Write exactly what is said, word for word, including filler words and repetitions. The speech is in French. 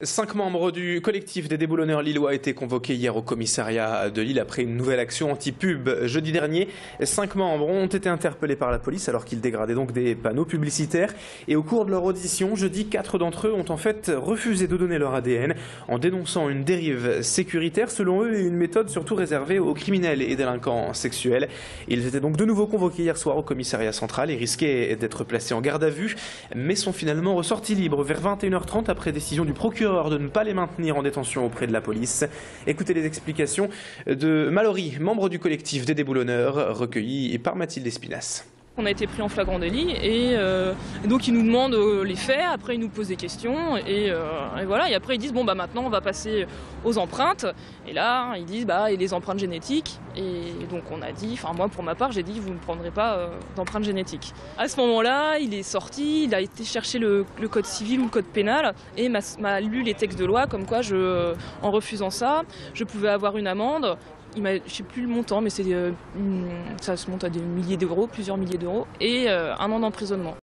Cinq membres du collectif des déboulonneurs lillois étaient convoqués hier au commissariat de Lille après une nouvelle action anti-pub jeudi dernier. Cinq membres ont été interpellés par la police alors qu'ils dégradaient donc des panneaux publicitaires. Et au cours de leur audition, jeudi, quatre d'entre eux ont en fait refusé de donner leur A D N en dénonçant une dérive sécuritaire, selon eux, et une méthode surtout réservée aux criminels et délinquants sexuels. Ils étaient donc de nouveau convoqués hier soir au commissariat central et risquaient d'être placés en garde à vue, mais sont finalement ressortis libres vers vingt et une heures trente après décision du procureur de ne pas les maintenir en détention auprès de la police. Écoutez les explications de Mallory, membre du collectif des déboulonneurs, recueillies par Mathilde Espinasse. On a été pris en flagrant délit et, euh, et donc ils nous demandent euh, les faits, après ils nous posent des questions et, euh, et voilà, et après ils disent bon bah maintenant on va passer aux empreintes et là ils disent bah et les empreintes génétiques et donc on a dit, enfin moi pour ma part j'ai dit vous ne prendrez pas euh, d'empreintes génétiques. À ce moment-là il est sorti, il a été chercher le, le code civil ou le code pénal et m'a lu les textes de loi comme quoi je, en refusant ça je pouvais avoir une amende. Il m'a, je ne sais plus le montant, mais c'est, euh, ça se monte à des milliers d'euros, plusieurs milliers d'euros, et euh, un an d'emprisonnement.